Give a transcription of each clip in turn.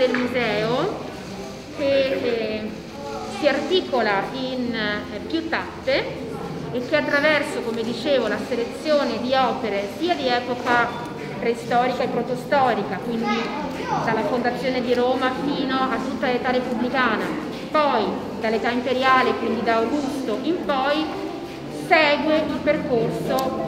del museo che si articola in più tappe e che attraverso, come dicevo, la selezione di opere sia di epoca preistorica e protostorica, quindi dalla fondazione di Roma fino a tutta l'età repubblicana, poi dall'età imperiale, quindi da Augusto in poi, segue il percorso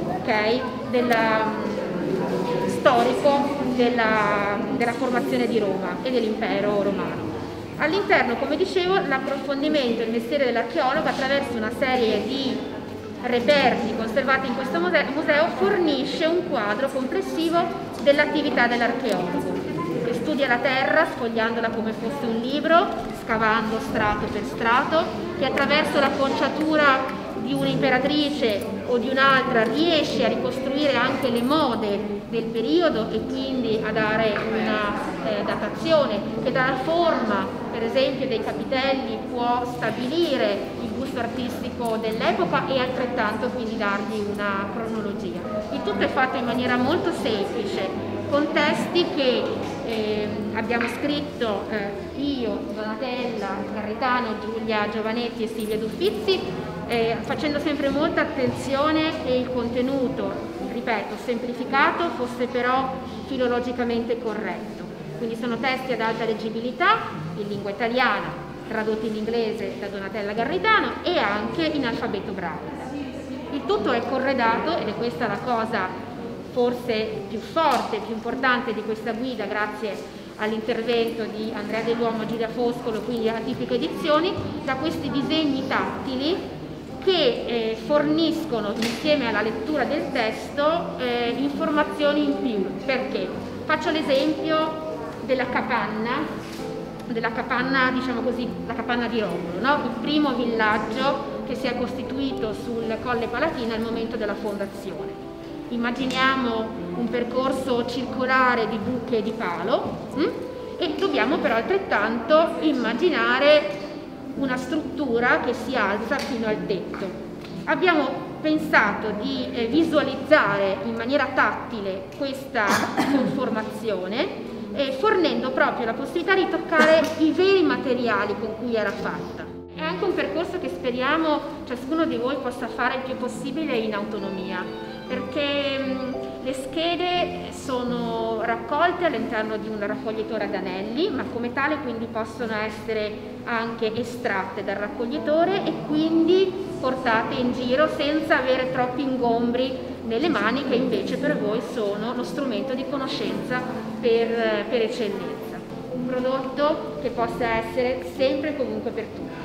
storico della formazione di Roma e dell'impero romano. All'interno, come dicevo, l'approfondimento del mestiere dell'archeologo attraverso una serie di reperti conservati in questo museo fornisce un quadro complessivo dell'attività dell'archeologo, che studia la terra sfogliandola come fosse un libro, scavando strato per strato, che attraverso la conciatura di un'imperatrice o di un'altra riesce a ricostruire anche le mode del periodo e quindi a dare una datazione, che dalla forma per esempio dei capitelli può stabilire il gusto artistico dell'epoca e altrettanto quindi dargli una cronologia. Il tutto è fatto in maniera molto semplice, con testi che abbiamo scritto io, Donatella Garritano, Giulia Giovanetti e Silvia Duffizi, facendo sempre molta attenzione che il contenuto, ripeto, semplificato, fosse però filologicamente corretto. Quindi sono testi ad alta leggibilità in lingua italiana, tradotti in inglese da Donatella Garritano e anche in alfabeto braille. Il tutto è corredato, ed è questa la cosa forse più forte, più importante di questa guida, grazie all'intervento di Andrea Dell'Uomo, Giulia Foscolo, quindi a Tipiche Edizioni, da questi disegni tattili che forniscono, insieme alla lettura del testo, informazioni in più. Perché? Faccio l'esempio della capanna, diciamo così, la capanna di Romolo, no? Il primo villaggio che si è costituito sul Colle Palatina al momento della fondazione. Immaginiamo un percorso circolare di buche di palo e dobbiamo però altrettanto immaginare una struttura che si alza fino al tetto. Abbiamo pensato di visualizzare in maniera tattile questa conformazione, fornendo proprio la possibilità di toccare i veri materiali con cui era fatta. È anche un percorso che speriamo ciascuno di voi possa fare il più possibile in autonomia, perché le schede sono raccolte all'interno di un raccoglitore ad anelli, ma come tale quindi possono essere anche estratte dal raccoglitore e quindi portate in giro senza avere troppi ingombri nelle mani, che invece per voi sono lo strumento di conoscenza per eccellenza. Un prodotto che possa essere sempre e comunque per tutti.